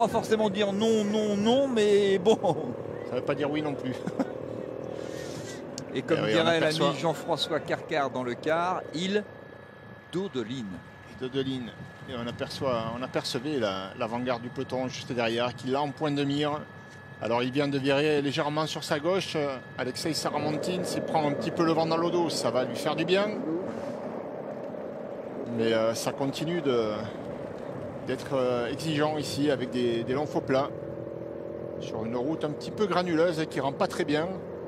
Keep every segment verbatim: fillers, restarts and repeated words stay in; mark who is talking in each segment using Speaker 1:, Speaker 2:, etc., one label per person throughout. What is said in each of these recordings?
Speaker 1: Pas forcément dire non, non, non, mais bon.
Speaker 2: Ça ne veut pas dire oui non plus.
Speaker 1: Et comme
Speaker 2: Et oui,
Speaker 1: dirait
Speaker 2: aperçoit...
Speaker 1: l'ami Jean-François Carcar dans le quart, il dodeline.
Speaker 2: Dodeline. Et on aperçoit, on apercevait l'avant-garde du peloton juste derrière, qui l'a en point de mire. Alors il vient de virer légèrement sur sa gauche. Alexei Saramontine s'il prend un petit peu le vent dans le dos, ça va lui faire du bien. Mais euh, ça continue d'être euh, exigeant ici avec des, des longs faux plats. Sur une route un petit peu granuleuse qui ne rend pas très bien.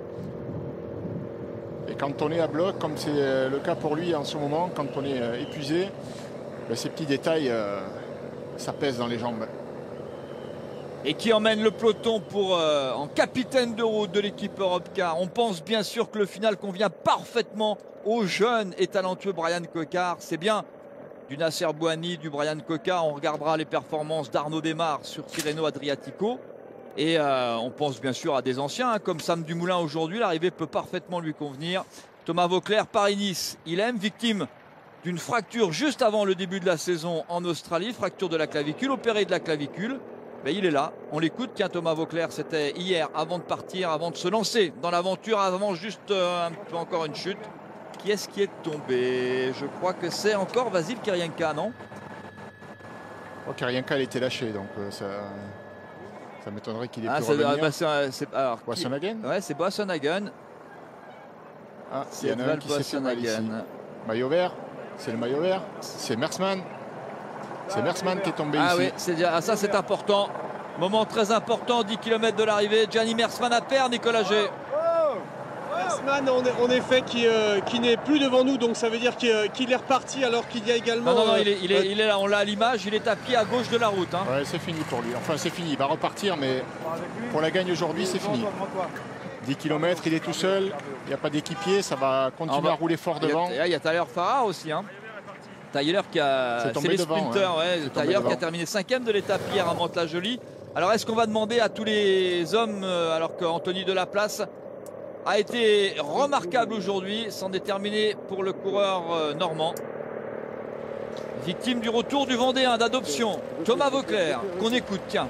Speaker 2: Et quand on est à bloc, comme c'est le cas pour lui en ce moment, quand on est euh, épuisé, ben, ces petits détails, euh, ça pèse dans les jambes.
Speaker 1: Et qui emmène le peloton pour, euh, en capitaine de route de l'équipe Europcar. On pense bien sûr que le final convient parfaitement au jeune et talentueux Brian Cocard. C'est bien du Nasser Bouhanni, du Brian Cocard. On regardera les performances d'Arnaud Desmar sur Tirreno Adriatico. Et euh, on pense bien sûr à des anciens, hein, comme Sam Dumoulin aujourd'hui. L'arrivée peut parfaitement lui convenir. Thomas Vauclair, Paris-Nice, il aime, victime d'une fracture juste avant le début de la saison en Australie. Fracture de la clavicule, opéré de la clavicule. Ben, il est là, on l'écoute. Tiens, Thomas Vauclair, c'était hier avant de partir, avant de se lancer dans l'aventure, avant juste euh, un peu encore une chute. Qui est-ce qui est tombé? Je crois que c'est encore Vasil Kirienka, non?
Speaker 2: Oh, Kirienka, elle était lâchée, donc euh, ça, ça m'étonnerait qu'il ait
Speaker 1: ah,
Speaker 2: pu revenir.
Speaker 1: Ah, bah, c'est, alors,
Speaker 2: Boissonhagen
Speaker 1: qui... Ouais, c'est Boissonhagen.
Speaker 2: Ah, il y en a un qui s'est fait mal ici. Maillot vert, c'est le maillot vert, c'est Mersman. C'est Mersman qui est tombé
Speaker 1: ah,
Speaker 2: ici.
Speaker 1: Oui, ah, ça c'est important. Moment très important, dix kilomètres de l'arrivée. Gianni Mersman à terre, Nicolas G.
Speaker 3: Mersman, en effet, qui, euh, qui n'est plus devant nous, donc ça veut dire qu'il euh, qu est reparti alors qu'il y a également...
Speaker 1: Non, non, non, il est, il est, il est là, on l'a à l'image, il est à pied à gauche de la route. Hein.
Speaker 2: Ouais, c'est fini pour lui. Enfin, c'est fini, il va repartir, mais pour la gagne aujourd'hui, c'est fini. dix kilomètres, il est tout seul, il n'y a pas d'équipier, ça va continuer va... à rouler fort devant.
Speaker 1: Il y a, y a Tyler Farrar aussi. Hein. Tyler qui a...
Speaker 2: C'est les
Speaker 1: sprinters,
Speaker 2: hein.
Speaker 1: ouais. Tyler qui a terminé cinquième de l'étape hier à Mantes-la-Jolie. Alors, est-ce qu'on va demander à tous les hommes, euh, alors qu'Anthony Delaplace a été remarquable aujourd'hui, c'en est terminé pour le coureur euh, normand. Victime du retour du Vendéen d'adoption, Thomas Vauclair, qu'on écoute, tiens.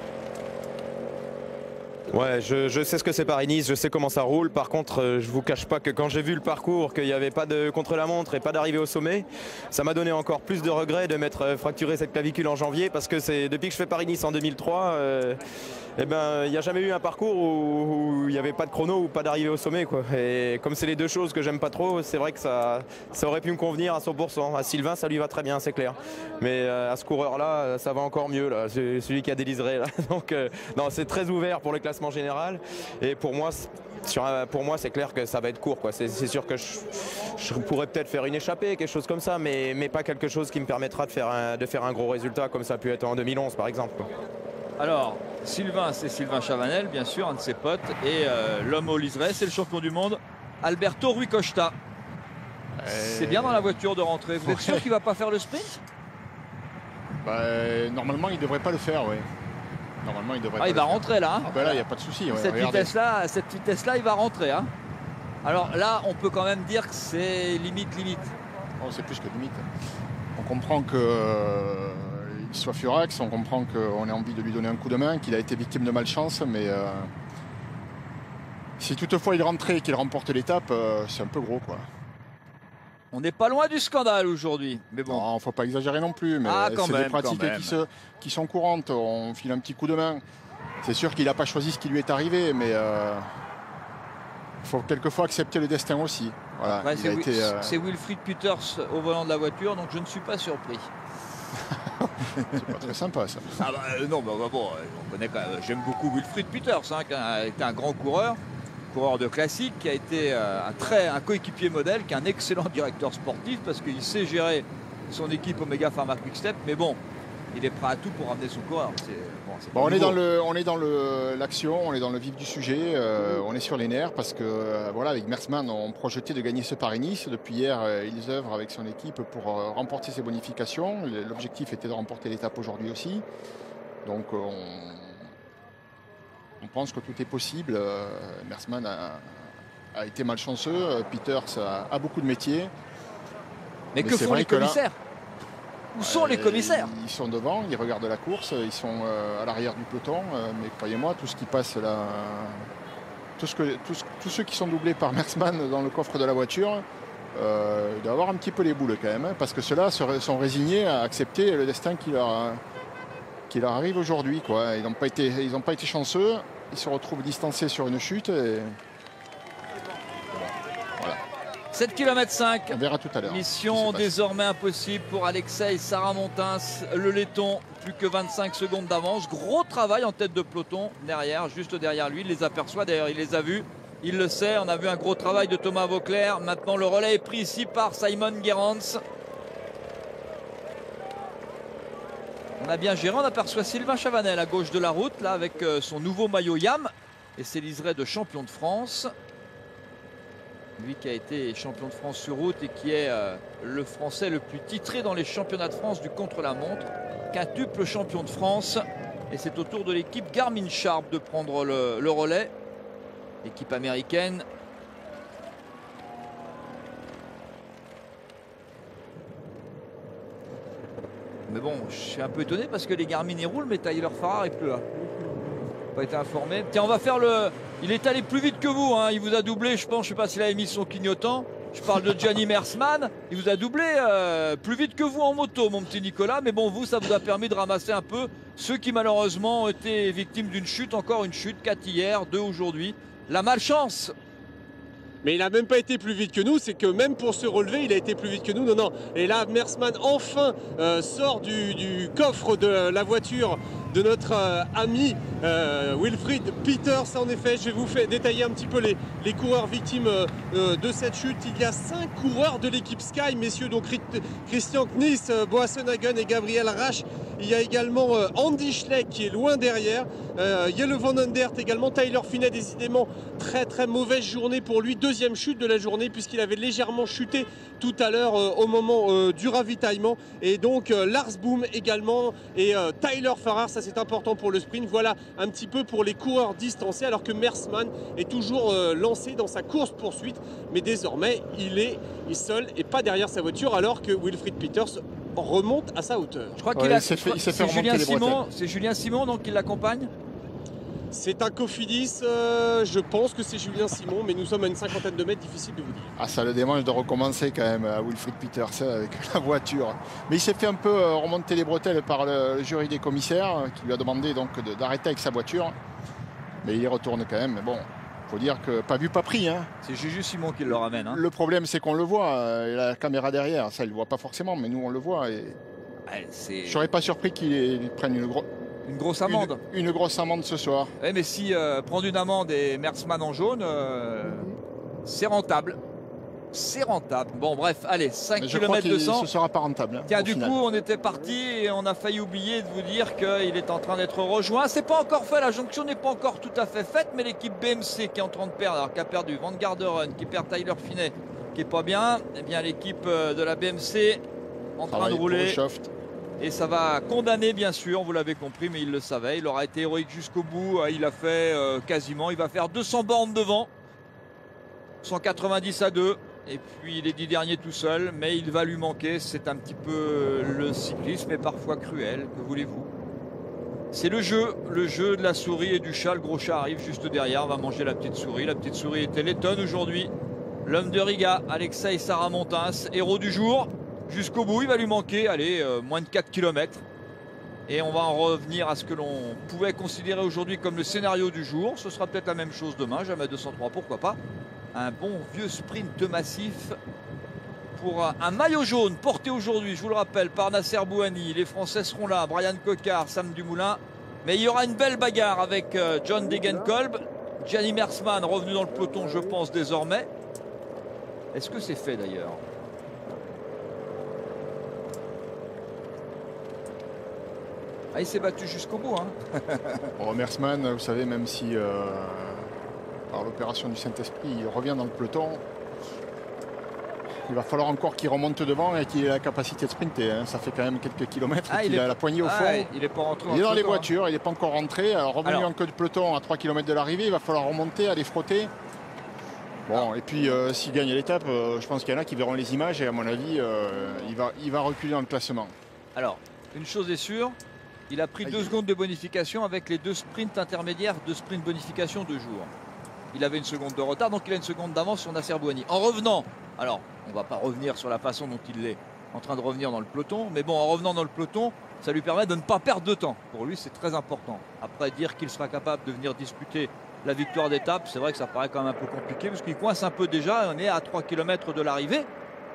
Speaker 4: Ouais, je, je sais ce que c'est Paris-Nice, je sais comment ça roule. Par contre, euh, je vous cache pas que quand j'ai vu le parcours, qu'il n'y avait pas de contre-la-montre et pas d'arrivée au sommet, ça m'a donné encore plus de regrets de m'être euh, fracturé cette clavicule en janvier, parce que c'est depuis que je fais Paris-Nice en deux mille trois, euh, eh ben, il n'y a jamais eu un parcours où il n'y avait pas de chrono ou pas d'arrivée au sommet, quoi. Et comme c'est les deux choses que j'aime pas trop, c'est vrai que ça, ça aurait pu me convenir à cent pour cent. À Sylvain, ça lui va très bien, c'est clair. Mais euh, à ce coureur-là, ça va encore mieux, là. C'est celui qui a déliseré, là. Donc, euh, non, c'est très ouvert pour le classement général. Et pour moi, sur, pour moi, c'est clair que ça va être court, quoi. C'est sûr que je, je pourrais peut-être faire une échappée, quelque chose comme ça, mais, mais pas quelque chose qui me permettra de faire, un, de faire un gros résultat comme ça a pu être en deux mille onze, par exemple, quoi.
Speaker 1: Alors, Sylvain, c'est Sylvain Chavanel, bien sûr, un de ses potes. Et euh, l'homme au liseré, c'est le champion du monde, Alberto Rui Costa. Euh... C'est bien dans la voiture de rentrer. Vous êtes sûr qu'il ne va pas faire le sprint?
Speaker 2: Bah, normalement, il ne devrait pas le faire, oui. Normalement, il devrait
Speaker 1: ah,
Speaker 2: pas
Speaker 1: il va
Speaker 2: faire.
Speaker 1: rentrer là. Hein.
Speaker 2: Ah ben là, il n'y a pas de souci. Ouais,
Speaker 1: cette vitesse-là, cette vitesse-là, il va rentrer. Hein. Alors là, on peut quand même dire que c'est limite, limite.
Speaker 2: Oh, c'est plus que limite. On comprend que euh, il soit furax, on comprend qu'on ait envie de lui donner un coup de main, qu'il a été victime de malchance, mais euh, si toutefois il rentrait et qu'il remporte l'étape, euh, c'est un peu gros, quoi.
Speaker 1: On n'est pas loin du scandale aujourd'hui, mais bon.
Speaker 2: Non, faut pas exagérer non plus, mais
Speaker 1: ah,
Speaker 2: c'est des pratiques qui, se, qui sont courantes. On file un petit coup de main. C'est sûr qu'il n'a pas choisi ce qui lui est arrivé, mais il euh, faut quelquefois accepter le destin aussi. Voilà,
Speaker 1: c'est euh... Wilfried Peters au volant de la voiture, donc je ne suis pas surpris.
Speaker 2: C'est pas très sympa ça.
Speaker 1: Ah bah, euh, non, bah, bah, bon, on connaît quand même. J'aime beaucoup Wilfried Peters, hein, qui a été un grand coureur. Coureur de classique, qui a été euh, un, très, un coéquipier modèle, qui est un excellent directeur sportif parce qu'il sait gérer son équipe Omega Pharma Quick Step, mais bon, il est prêt à tout pour ramener son coureur. Bon,
Speaker 2: bon, on, est dans le, on est dans l'action, on est dans le vif du sujet, euh, on est sur les nerfs parce que euh, voilà, avec Mersman, on projetait de gagner ce Paris-Nice. Depuis hier, euh, ils œuvrent avec son équipe pour euh, remporter ses bonifications. L'objectif était de remporter l'étape aujourd'hui aussi. Donc on... On pense que tout est possible. Euh, Mersman a, a été malchanceux. Peters a, a beaucoup de métiers.
Speaker 1: Mais, Mais que font les commissaires? Où sont les commissaires?
Speaker 2: Ils sont devant, ils regardent la course, ils sont euh, à l'arrière du peloton. Euh, mais croyez-moi, tout ce qui passe là, tout ce que, tout ce, tous ceux qui sont doublés par Merckxman dans le coffre de la voiture, euh, il doit avoir un petit peu les boules quand même, hein, parce que ceux-là sont résignés à accepter le destin qui leur, qui leur arrive aujourd'hui, quoi. Ils n'ont pas été, ils n'ont pas été chanceux, ils se retrouvent distancés sur une chute. Et... Voilà.
Speaker 1: sept kilomètres cinq.
Speaker 2: On verra tout à l'heure.
Speaker 1: Mission désormais impossible pour Alexei Saramontins, le laiton. Plus que vingt-cinq secondes d'avance. Gros travail en tête de peloton derrière, juste derrière lui. Il les aperçoit, d'ailleurs il les a vus. Il le sait, on a vu un gros travail de Thomas Vauclair. Maintenant le relais est pris ici par Simon Gerrans. On a bien géré, on aperçoit Sylvain Chavanel à gauche de la route, là avec son nouveau maillot Yam et ses liserés de champion de France. Lui qui a été champion de France sur route et qui est euh, le Français le plus titré dans les championnats de France du contre-la-montre. Quintuple champion de France. Et c'est au tour de l'équipe Garmin Sharp de prendre le, le relais. Équipe américaine. Mais bon, je suis un peu étonné parce que les Garmin y roulent, mais Tyler Farrar est plus là. Pas été informé. Tiens, on va faire le... Il est allé plus vite que vous, hein. Il vous a doublé, je pense. Je sais pas s'il a mis son clignotant. Je parle de Gianni Merckxman. Il vous a doublé euh, plus vite que vous en moto, mon petit Nicolas. Mais bon, vous, ça vous a permis de ramasser un peu ceux qui malheureusement ont été victimes d'une chute. Encore une chute, quatre hier, deux aujourd'hui. La malchance.
Speaker 3: Mais il n'a même pas été plus vite que nous, c'est que même pour se relever, il a été plus vite que nous. Non, non. Et là, Merckxman enfin euh, sort du, du coffre de la voiture de notre euh, ami euh, Wilfried Peters. En effet, je vais vous faire détailler un petit peu les, les coureurs victimes euh, de cette chute. Il y a cinq coureurs de l'équipe Sky, messieurs, donc Christian Knies, euh, Boassenhagen et Gabriel Rasch. Il y a également euh, Andy Schleck qui est loin derrière. Euh, Jelle van Endert également. Tyler Finet, décidément, très très mauvaise journée pour lui. Deuxième chute de la journée puisqu'il avait légèrement chuté tout à l'heure euh, au moment euh, du ravitaillement. Et donc euh, Lars Boom également et euh, Tyler Farrar, ça c'est important pour le sprint. Voilà un petit peu pour les coureurs distancés, alors que Merckxman est toujours euh, lancé dans sa course poursuite. Mais désormais, il est seul et pas derrière sa voiture, alors que Wilfried Peters remonte à sa hauteur.
Speaker 1: Je crois qu'il
Speaker 2: ouais,
Speaker 1: a
Speaker 2: fait, il
Speaker 1: c'est Julien Simon, c'est Julien Simon donc qui l'accompagne.
Speaker 3: C'est un Cofidis, euh, je pense que c'est Julien Simon, mais nous sommes à une cinquantaine de mètres, difficile de vous dire.
Speaker 2: Ah, ça le démange de recommencer quand même à Wilfried Peters avec la voiture. Mais il s'est fait un peu remonter les bretelles par le jury des commissaires qui lui a demandé donc d'arrêter avec sa voiture. Mais il y retourne quand même. Mais bon, faut dire que pas vu, pas pris. Hein.
Speaker 1: C'est Juju Simon qui le ramène. Hein.
Speaker 2: Le problème, c'est qu'on le voit. Et la caméra derrière, ça, il le voit pas forcément, mais nous, on le voit. Et...
Speaker 1: Ouais,
Speaker 2: je serais pas surpris qu'il prenne une grosse...
Speaker 1: Une grosse amende.
Speaker 2: Une, une grosse amende ce soir.
Speaker 1: Oui, mais si euh, prendre une amende et Merckxman en jaune, euh, c'est rentable. C'est rentable. Bon, bref, allez, cinq kilomètres deux cents.
Speaker 2: Ce sera pas rentable. Hein,
Speaker 1: Tiens, du
Speaker 2: final.
Speaker 1: coup, on était parti et on a failli oublier de vous dire qu'il est en train d'être rejoint. C'est pas encore fait, la jonction n'est pas encore tout à fait faite, mais l'équipe B M C qui est en train de perdre, alors qui a perdu Van Garderen, qui perd Tyler Finet, qui est pas bien, eh bien l'équipe de la B M C en train de rouler. Et ça va condamner, bien sûr, vous l'avez compris, mais il le savait. Il aura été héroïque jusqu'au bout. Il a fait euh, quasiment. Il va faire deux cents bornes devant. cent quatre-vingt-dix à deux. Et puis les dix derniers tout seul. Mais il va lui manquer. C'est un petit peu le cyclisme est parfois cruel. Que voulez-vous? C'est le jeu. Le jeu de la souris et du chat. Le gros chat arrive juste derrière. On va manger la petite souris. La petite souris était lettonne aujourd'hui. L'homme de Riga, Alexei Saramontins, héros du jour. Jusqu'au bout, il va lui manquer, allez, euh, moins de quatre kilomètres. Et on va en revenir à ce que l'on pouvait considérer aujourd'hui comme le scénario du jour. Ce sera peut-être la même chose demain, jamais deux cent trois, pourquoi pas. Un bon vieux sprint massif pour un maillot jaune porté aujourd'hui, je vous le rappelle, par Nasser Bouhanni. Les Français seront là, Brian Cocard, Sam Dumoulin. Mais il y aura une belle bagarre avec euh, John Degenkolb. Gianni Merckxman revenu dans le peloton, je pense, désormais. Est-ce que c'est fait d'ailleurs? Ah, il s'est battu jusqu'au bout. Hein.
Speaker 2: Bon, Merckxman, vous savez, même si euh, par l'opération du Saint-Esprit, il revient dans le peloton, il va falloir encore qu'il remonte devant et qu'il ait la capacité de sprinter. Hein. Ça fait quand même quelques kilomètres ah, qu'il a la poignée au fond.
Speaker 1: Ah, il est pas rentré.
Speaker 2: Il est dans les voitures, il n'est pas encore rentré. Alors, revenu Alors... en queue de peloton à trois kilomètres de l'arrivée, il va falloir remonter, aller frotter. Bon, ah. et puis euh, s'il gagne l'étape, euh, je pense qu'il y en a qui verront les images et à mon avis, euh, il, va, il va reculer dans le classement.
Speaker 1: Alors, une chose est sûre, il a pris
Speaker 2: Aïe.
Speaker 1: deux secondes de bonification avec les deux sprints intermédiaires, deux sprints bonification de jour. Il avait une seconde de retard, donc il a une seconde d'avance sur Nasser Bouhanni. En revenant, alors on ne va pas revenir sur la façon dont il est en train de revenir dans le peloton, mais bon, en revenant dans le peloton, ça lui permet de ne pas perdre de temps. Pour lui, c'est très important. Après, dire qu'il sera capable de venir disputer la victoire d'étape, c'est vrai que ça paraît quand même un peu compliqué, parce qu'il coince un peu déjà, on est à trois kilomètres de l'arrivée.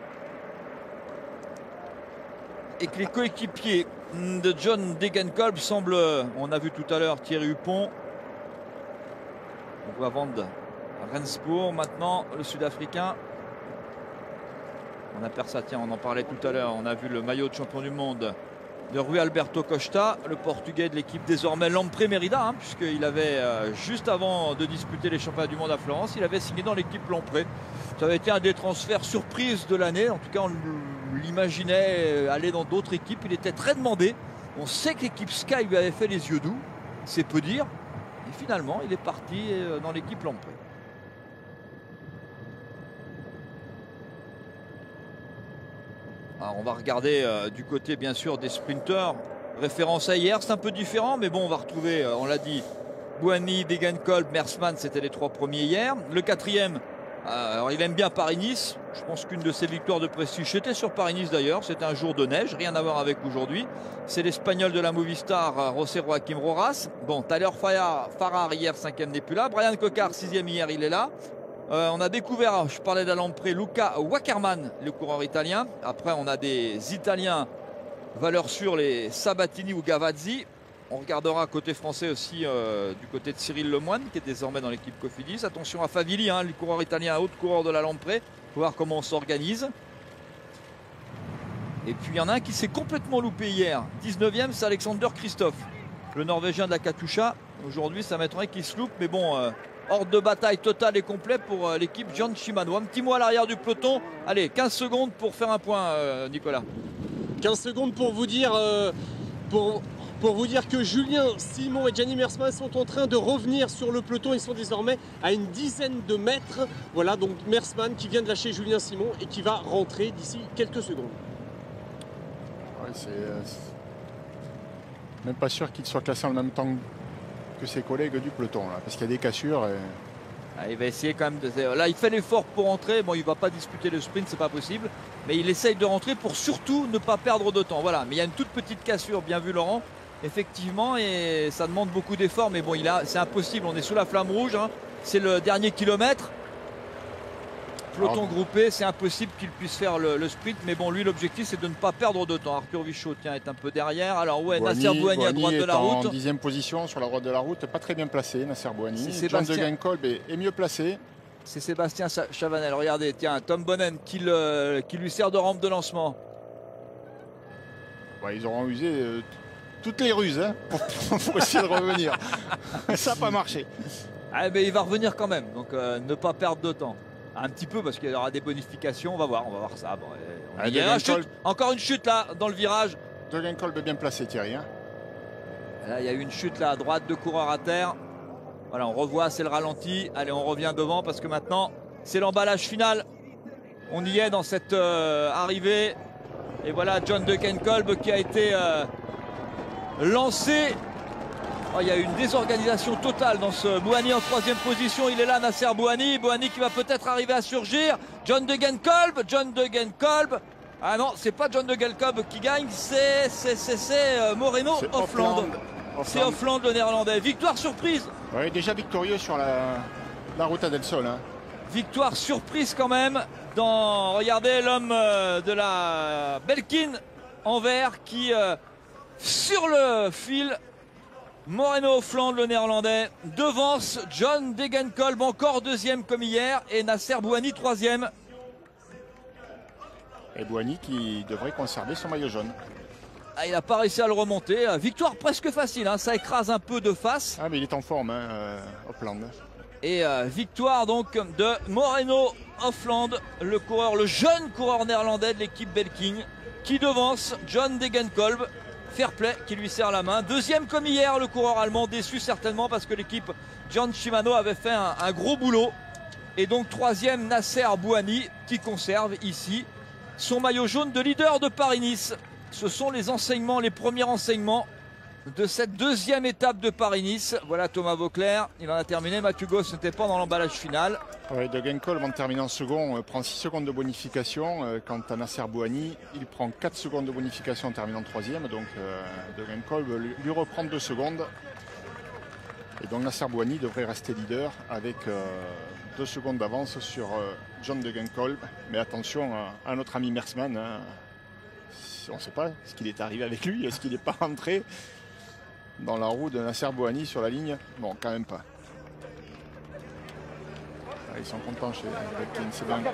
Speaker 1: Et que les coéquipiers de John Degenkolb semblent, on a vu tout à l'heure Thierry Huppon, on voit Van Rensburg maintenant, le Sud-Africain. On aperçoit, tiens, on en parlait tout à l'heure, on a vu le maillot de champion du monde de Rui Alberto Costa, le Portugais de l'équipe désormais Lampre Merida, hein, puisqu'il avait, euh, juste avant de disputer les championnats du monde à Florence, il avait signé dans l'équipe Lampre. Ça avait été un des transferts surprises de l'année, en tout cas on l'imaginait aller dans d'autres équipes, il était très demandé. On sait que l'équipe Sky lui avait fait les yeux doux, c'est peu dire, et finalement il est parti dans l'équipe Lampre. Alors on va regarder euh, du côté bien sûr des sprinteurs. Référence à hier, c'est un peu différent, mais bon, on va retrouver, euh, on l'a dit, Bouhanni, Degenkolb, Mersman, c'était les trois premiers hier. Le quatrième, euh, alors il aime bien Paris-Nice. Je pense qu'une de ses victoires de prestige, c'était sur Paris-Nice d'ailleurs. C'était un jour de neige, rien à voir avec aujourd'hui. C'est l'Espagnol de la Movistar, euh, José Joaquim Rojas. Bon, Tyler Farrar hier, cinquième n'est plus là. Brian Cocard, sixième hier, il est là. Euh, on a découvert, je parlais d'Alampré, Luca Wackerman, le coureur italien. Après, on a des Italiens, valeur sûre, les Sabatini ou Gavazzi. On regardera côté français aussi, euh, du côté de Cyril Lemoine, qui est désormais dans l'équipe Cofidis. Attention à Favilli, hein, le coureur italien, autre coureur de l'Alampré. Pour voir comment on s'organise. Et puis, il y en a un qui s'est complètement loupé hier. dix-neuvième, c'est Alexander Christophe, le Norvégien de la Katusha. Aujourd'hui, ça m'étonnerait qu'il se loupe, mais bon... Euh, Ordre de bataille total et complet pour l'équipe John Shimano. Un petit mot à l'arrière du peloton. Allez, quinze secondes pour faire un point, euh, Nicolas.
Speaker 3: quinze secondes pour vous dire, euh, pour, pour vous dire que Julien Simon et Gianni Mersman sont en train de revenir sur le peloton. Ils sont désormais à une dizaine de mètres. Voilà, donc Mersman qui vient de lâcher Julien Simon et qui va rentrer d'ici quelques secondes.
Speaker 2: Ouais, c'est euh, même pas sûr qu'il soit classé en même temps que ses collègues du peloton, là, parce qu'il y a des cassures. Et...
Speaker 1: Ah, il va essayer quand même de... Là, il fait l'effort pour rentrer. Bon, il ne va pas disputer le sprint, c'est pas possible. Mais il essaye de rentrer pour surtout ne pas perdre de temps. Voilà, mais il y a une toute petite cassure, bien vu Laurent, effectivement, et ça demande beaucoup d'efforts. Mais bon, il a... c'est impossible, on est sous la flamme rouge. Hein. C'est le dernier kilomètre. Peloton
Speaker 2: Alors,
Speaker 1: groupé, c'est impossible qu'il puisse faire le, le sprint. Mais bon, lui, l'objectif, c'est de ne pas perdre de temps. Arthur Vichot, tiens, est un peu derrière. Alors, ouais,
Speaker 2: Bouhanni,
Speaker 1: Nasser Bouhanni à droite de la route.
Speaker 2: En dixième position sur la droite de la route, pas très bien placé, Nasser Bouhanni. John
Speaker 1: Sébastien...
Speaker 2: Degenkolb est, est mieux placé.
Speaker 1: C'est Sébastien Chavanel. Regardez, tiens, Tom Bonnen qui, le, qui lui sert de rampe de lancement.
Speaker 2: Ouais, ils auront usé euh, toutes les ruses hein, pour, pour essayer de revenir. Ça n'a pas marché.
Speaker 1: Ah, mais il va revenir quand même, donc euh, ne pas perdre de temps. Un petit peu parce qu'il y aura des bonifications, on va voir, on va voir ça. Bon, on
Speaker 2: ah,
Speaker 1: y a chute. Encore une chute là dans le virage.
Speaker 2: Degenkolb est bien placé, Thierry. Hein.
Speaker 1: Là, il y a eu une chute là à droite, deux coureurs à terre. Voilà, on revoit, c'est le ralenti. Allez, on revient devant parce que maintenant, c'est l'emballage final. On y est dans cette euh, arrivée. Et voilà John Degenkolb qui a été euh, lancé. Oh, il y a eu une désorganisation totale dans ce Bouhanni en troisième position. Il est là, Nasser Bouhanni. Bouhanni qui va peut-être arriver à surgir. John Degenkolb. John Degenkolb. Ah non, c'est pas John Degenkolb qui gagne, c'est euh, Moreno Offland. C'est Offland le néerlandais. Victoire surprise.
Speaker 2: Oui, déjà victorieux sur la, la Ruta del Sol. Hein.
Speaker 1: Victoire surprise quand même. Dans, regardez l'homme euh, de la Belkin en vert qui, euh, sur le fil, Moreno Offland, le néerlandais, devance John Degenkolb, encore deuxième comme hier, et Nasser Bouhanni, troisième.
Speaker 2: Et Bouhanni qui devrait conserver son maillot jaune.
Speaker 1: Ah, il n'a pas réussi à le remonter. Victoire presque facile, hein. Ça écrase un peu de face.
Speaker 2: Ah, mais il est en forme, hein, euh, Offland.
Speaker 1: Et euh, victoire donc de Moreno Offland, le coureur, le jeune coureur néerlandais de l'équipe Belkin, qui devance John Degenkolb. Fair play qui lui serre la main. Deuxième comme hier, le coureur allemand, déçu certainement parce que l'équipe John Shimano avait fait un, un gros boulot. Et donc troisième, Nasser Bouhanni qui conserve ici son maillot jaune de leader de Paris-Nice. ce sont les enseignements, les premiers enseignements de cette deuxième étape de Paris-Nice. Voilà Thomas Vauclair, il en a terminé. Mathieu Goss n'était pas dans l'emballage final.
Speaker 2: Oui, De Genkolb en terminant second euh, prend six secondes de bonification. Euh, quant à Nasser Bouhanni, il prend quatre secondes de bonification en terminant troisième. Donc euh, De Genkolb lui, lui reprend deux secondes. Et donc Nasser Bouhanni devrait rester leader avec euh, deux secondes d'avance sur euh, John De Genkolb. Mais attention à, à notre ami Mersman. Hein. On ne sait pas ce qu'il est arrivé avec lui. Est-ce qu'il n'est pas rentré dans la roue de Nasser Bouhanni sur la ligne? Bon, quand même pas. Ah, ils sont contents chez Redkin, c'est bien.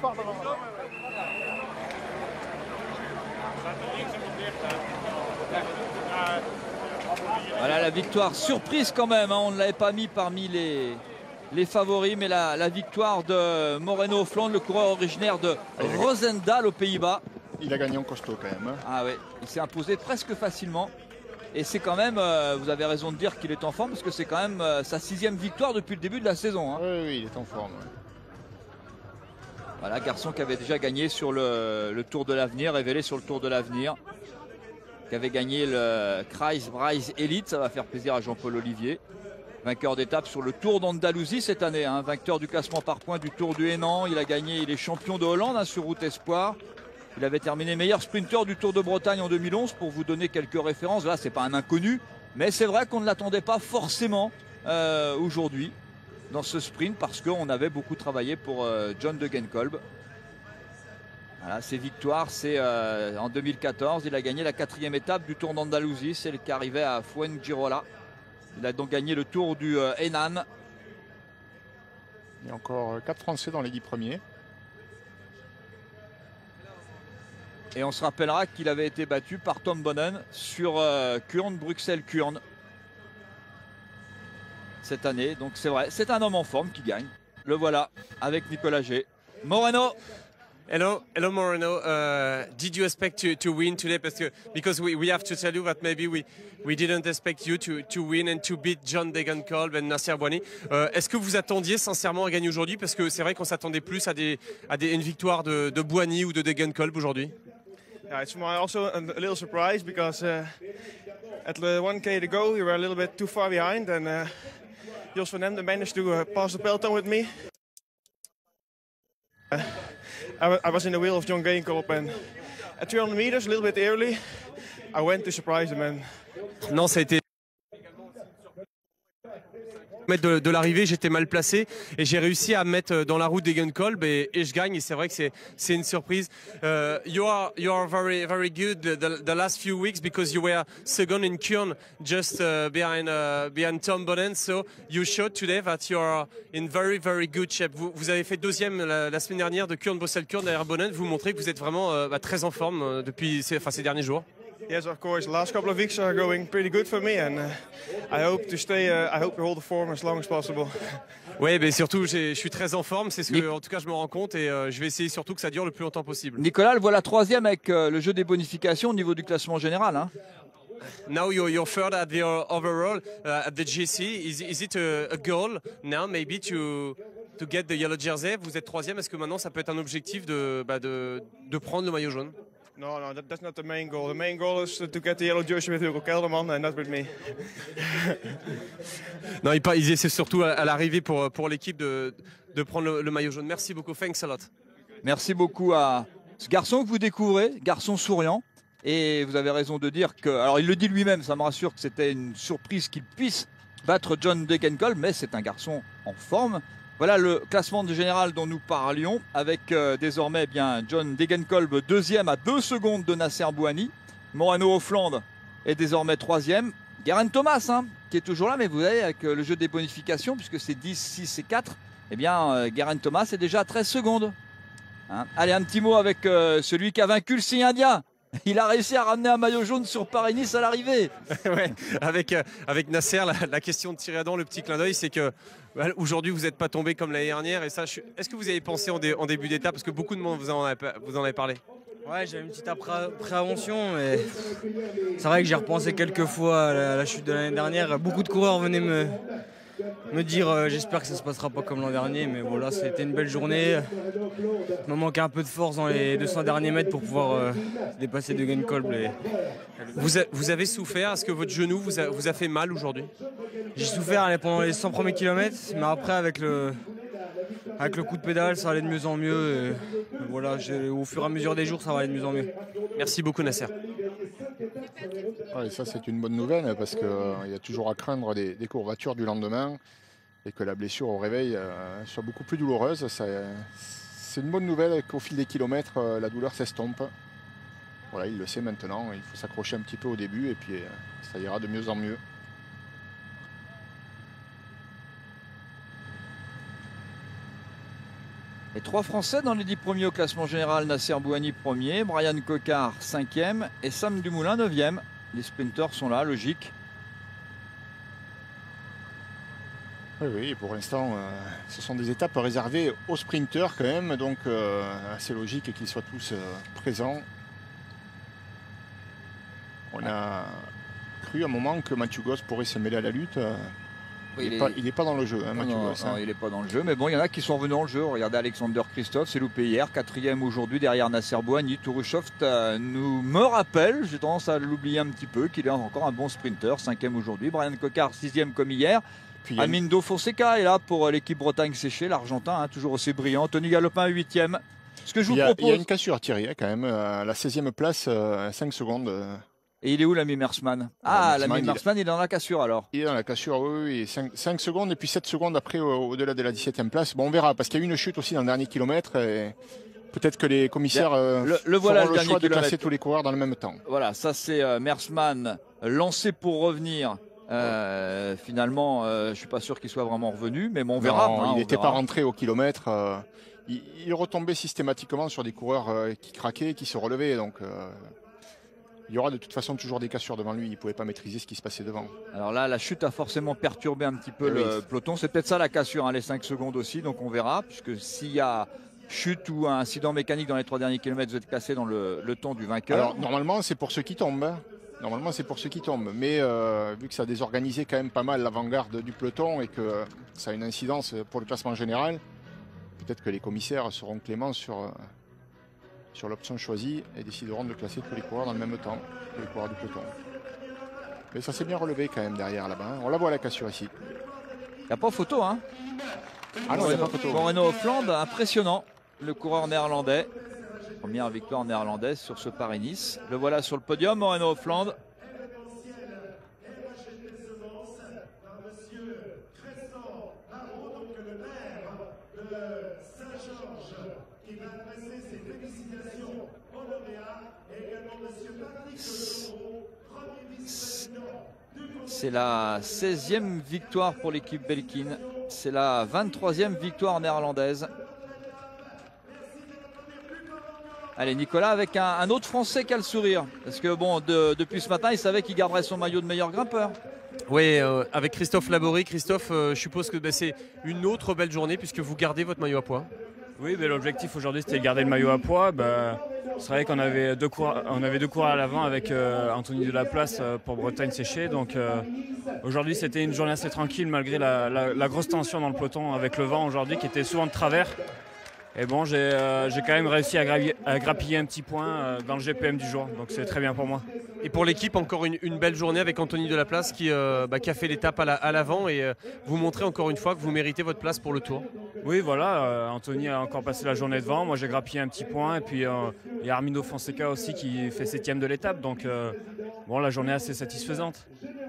Speaker 1: Voilà la victoire surprise quand même, hein. On ne l'avait pas mis parmi les, les favoris, mais la, la victoire de Moreno Hofland, le coureur originaire de Roosendaal aux Pays-Bas.
Speaker 2: Il a gagné en costaud quand même. Hein.
Speaker 1: Ah oui, il s'est imposé presque facilement. Et c'est quand même, euh, vous avez raison de dire qu'il est en forme, parce que c'est quand même euh, sa sixième victoire depuis le début de la saison. Hein.
Speaker 2: Oui, oui, il est en forme. Ouais.
Speaker 1: Voilà, garçon qui avait déjà gagné sur le, le Tour de l'Avenir, révélé sur le Tour de l'Avenir, qui avait gagné le Kreis Breizh Elite, ça va faire plaisir à Jean-Paul Olivier. Vainqueur d'étape sur le Tour d'Andalousie cette année, hein. Vainqueur du classement par points du Tour du Hénan. Il a gagné, il est champion de Hollande hein, sur route Espoir. Il avait terminé meilleur sprinter du Tour de Bretagne en deux mille onze pour vous donner quelques références. Là, c'est pas un inconnu, mais c'est vrai qu'on ne l'attendait pas forcément euh, aujourd'hui dans ce sprint parce qu'on avait beaucoup travaillé pour euh, John De Genkolb. Voilà, ses victoires, c'est euh, en deux mille quatorze, il a gagné la quatrième étape du Tour d'Andalousie, celle qui arrivait à Fuengirola. Il a donc gagné le Tour du euh, Hénan.
Speaker 2: Il y a encore quatre Français dans les dix premiers.
Speaker 1: Et on se rappellera qu'il avait été battu par Tom Bonnen sur euh, Kuurne, Bruxelles-Kuurne cette année. Donc c'est vrai, c'est un homme en forme qui gagne. Le voilà avec Nicolas G. Moreno.
Speaker 3: Hello, hello Moreno. Uh, did you expect to, to win today? Because, because we, we have to tell you that maybe we, we didn't expect you to, to win and to beat John De Genkolb and Nasser Bouhanni. Uh, Est-ce que vous attendiez sincèrement à gagner aujourd'hui? Parce que c'est vrai qu'on s'attendait plus à, des, à des, une victoire de, de Bouhanni ou de De Genkolb aujourd'hui.
Speaker 5: Yeah, it's my also a little surprise because uh, at the one K to go we were a little bit too far behind and uh, Jos van Emden managed to uh, pass the peloton with me. Uh, I, I was in the wheel of John Genkolb and at three hundred meters, a little bit early, I went to surprise him. And...
Speaker 3: Non, ça a été de, de l'arrivée, j'étais mal placé et j'ai réussi à me mettre dans la route des Genkolb et, et je gagne et c'est vrai que c'est c'est une surprise. Uh, you are you are very very good the, the, the last few weeks because you were second in Kuurne just uh, behind uh, behind Tom Bonnen, so you showed today that you are in very very good shape. Vous, vous avez fait deuxième la, la semaine dernière de Kuurne Bruxelles-Kuurne derrière Bonnen. Vous montrez que vous êtes vraiment euh, bah, très en forme euh, depuis ces, enfin, ces derniers jours.
Speaker 5: Yes, of course. The last couple of weeks are going pretty good for me, and uh, I hope to stay. Uh, I hope to hold the form as long as possible.
Speaker 3: Oui, mais surtout, je suis très en forme. C'est ce que, en tout cas, je me rends compte, et euh, je vais essayer surtout que ça dure le plus longtemps possible.
Speaker 1: Nicolas, le voilà troisième avec euh, le jeu des bonifications au niveau du classement général. Hein.
Speaker 3: Now you're, you're third at the overall uh, at the G C. Is, is it a, a goal now, maybe to to get the yellow jersey? Vous êtes troisième. Est-ce que maintenant, ça peut être un objectif de bah, de, de prendre le maillot jaune?
Speaker 5: No, no, that, that's not the main goal. The main goal is to get the yellow jersey with Hugo Kelderman and not with me.
Speaker 3: Non, il, il essaie surtout à, à l'arrivée pour, pour l'équipe de, de prendre le, le maillot jaune. Merci beaucoup. Thanks a lot.
Speaker 1: Merci beaucoup à ce garçon que vous découvrez, garçon souriant. Et vous avez raison de dire que, alors il le dit lui-même, ça me rassure que c'était une surprise qu'il puisse battre John De Genkolb, mais c'est un garçon en forme. Voilà le classement de général dont nous parlions, avec euh, désormais eh bien, John De Genkolb deuxième à deux secondes de Nasser Bouhanni. Moreno Hofland est désormais troisième. Geraint Thomas hein, qui est toujours là, mais vous voyez avec euh, le jeu des bonifications, puisque c'est dix, six et quatre, eh bien euh, Geraint Thomas est déjà à treize secondes. Hein. Allez, un petit mot avec euh, celui qui a vaincu le signe indien. Il a réussi à ramener un maillot jaune sur Paris-Nice à l'arrivée.
Speaker 3: Ouais, avec, euh, avec Nasser, la, la question de tirer à dents, le petit clin d'œil, c'est que bah, aujourd'hui vous n'êtes pas tombé comme l'année dernière. Et ça, est-ce que vous avez pensé en, dé, en début d'étape, parce que beaucoup de monde vous en a, vous en avez parlé?
Speaker 6: Ouais, j'avais une petite appréhension, mais c'est vrai que j'ai repensé quelques fois à la, à la chute de l'année dernière. Beaucoup de coureurs venaient me, me dire euh, j'espère que ça se passera pas comme l'an dernier, mais voilà, c'était une belle journée. Il me manquait un peu de force dans les deux cents derniers mètres pour pouvoir euh, dépasser De Genkolb. Et...
Speaker 3: Vous, a, vous avez souffert? Est-ce que votre genou vous a, vous a fait mal aujourd'hui?
Speaker 6: J'ai souffert allez, pendant les cent premiers kilomètres, mais après avec le, avec le coup de pédale, ça allait de mieux en mieux. Et, et voilà, au fur et à mesure des jours, ça va aller de mieux en mieux.
Speaker 3: Merci beaucoup Nasser.
Speaker 2: Ouais, ça c'est une bonne nouvelle parce qu'il euh, y a toujours à craindre des, des courbatures du lendemain et que la blessure au réveil euh, soit beaucoup plus douloureuse. C'est une bonne nouvelle qu'au fil des kilomètres, euh, la douleur s'estompe. Voilà, il le sait maintenant, il faut s'accrocher un petit peu au début et puis euh, ça ira de mieux en mieux.
Speaker 1: Et trois Français dans les dix premiers au classement général. Nasser Bouhanni premier, Brian Coquard cinquième et Sam Dumoulin neuvième. Les sprinteurs sont là, logique.
Speaker 2: Oui, oui, pour l'instant, euh, ce sont des étapes réservées aux sprinteurs quand même, donc euh, assez logique qu'ils soient tous euh, présents. On a cru à un moment que Mathieu Goss pourrait se mêler à la lutte. Euh, Il n'est est... pas, pas dans le jeu, hein, Mathieu
Speaker 1: non,
Speaker 2: Goss.
Speaker 1: Non,
Speaker 2: hein.
Speaker 1: il n'est pas dans le jeu, mais bon, il y en a qui sont revenus dans le jeu. Regardez Alexander Christophe, c'est loupé hier, quatrième aujourd'hui derrière Nasser Bouhanni. Touruchoft euh, nous me rappelle, j'ai tendance à l'oublier un petit peu, qu'il est encore un bon sprinter, cinquième aujourd'hui. Brian Coquard, sixième comme hier. Puis Amindo Fonseca est là pour l'équipe Bretagne séchée, l'Argentin, hein, toujours aussi brillant. Tony Galopin, huitième. Ce que je vous
Speaker 2: il, y a,
Speaker 1: propose...
Speaker 2: il y a une cassure, Thierry, hein, quand même. À la seizième place, euh, cinq secondes. Euh...
Speaker 1: Et il est où l'ami Mersman? Ah, l'ami Mersman,
Speaker 2: il,
Speaker 1: il est dans la cassure alors.
Speaker 2: Il est dans la cassure, oui, oui. cinq, cinq secondes et puis sept secondes après au-delà de la dix-septième place. Bon, on verra, parce qu'il y a eu une chute aussi dans le dernier kilomètre. Et peut-être que les commissaires euh,
Speaker 1: le, le, voilà
Speaker 2: feront
Speaker 1: le,
Speaker 2: le choix
Speaker 1: kilomètre.
Speaker 2: de classer tous les coureurs dans le même temps.
Speaker 1: Voilà, ça c'est euh, Mersman lancé pour revenir. Euh, ouais. Finalement, euh, je ne suis pas sûr qu'il soit vraiment revenu, mais bon, on verra.
Speaker 2: Non,
Speaker 1: hein,
Speaker 2: il n'était
Speaker 1: pas
Speaker 2: rentré au kilomètre. Euh, il, il retombait systématiquement sur des coureurs euh, qui craquaient, qui se relevaient. Donc... Euh, il y aura de toute façon toujours des cassures devant lui, il ne pouvait pas maîtriser ce qui se passait devant.
Speaker 1: Alors là, la chute a forcément perturbé un petit peu et le oui. peloton. C'est peut-être ça la cassure, hein, les cinq secondes aussi, donc on verra. Puisque s'il y a chute ou un incident mécanique dans les trois derniers kilomètres, vous êtes cassé dans le, le temps du vainqueur.
Speaker 2: Alors normalement, c'est pour ceux qui tombent. Hein. Normalement, c'est pour ceux qui tombent. Mais euh, vu que ça a désorganisé quand même pas mal l'avant-garde du peloton et que ça a une incidence pour le classement général, peut-être que les commissaires seront cléments sur... Euh, sur l'option choisie et décideront de classer tous les coureurs dans le même temps, tous les coureurs du peloton. Mais ça s'est bien relevé quand même derrière là-bas. Hein. On la voit la cassure ici.
Speaker 1: Il n'y a pas photo, hein?
Speaker 2: Ah non, il n'y a pas photo.
Speaker 1: Moreno Offland, impressionnant, le coureur néerlandais. Première victoire néerlandaise sur ce Paris-Nice. Le voilà sur le podium, Moreno Offland. C'est la seizième victoire pour l'équipe Belkin. C'est la vingt-troisième victoire néerlandaise. Allez, Nicolas avec un, un autre Français qui a le sourire. Parce que bon, de, depuis ce matin, il savait qu'il garderait son maillot de meilleur grimpeur.
Speaker 3: Oui, euh, avec Christophe Laborie. Christophe, euh, je suppose que bah, c'est une autre belle journée puisque vous gardez votre maillot à poids.
Speaker 7: Oui, bah, l'objectif aujourd'hui c'était de garder le maillot à poids. Bah, c'est vrai qu'on avait deux cours, on avait deux cours à l'avant avec euh, Anthony Delaplace euh, pour Bretagne séchée. Donc euh, aujourd'hui c'était une journée assez tranquille malgré la, la, la grosse tension dans le peloton avec le vent aujourd'hui qui était souvent de travers. Et bon, j'ai euh, quand même réussi à, gravier, à grappiller un petit point euh, dans le G P M du jour, donc c'est très bien pour moi.
Speaker 3: Et pour l'équipe, encore une, une belle journée avec Anthony Delaplace qui, euh, bah, qui a fait l'étape à l'avant la, et euh, vous montrez encore une fois que vous méritez votre place pour le Tour.
Speaker 7: Oui, voilà, euh, Anthony a encore passé la journée devant, moi j'ai grappillé un petit point et puis euh, il y a Armindo Fonseca aussi qui fait septième de l'étape, donc euh, bon, la journée est assez satisfaisante.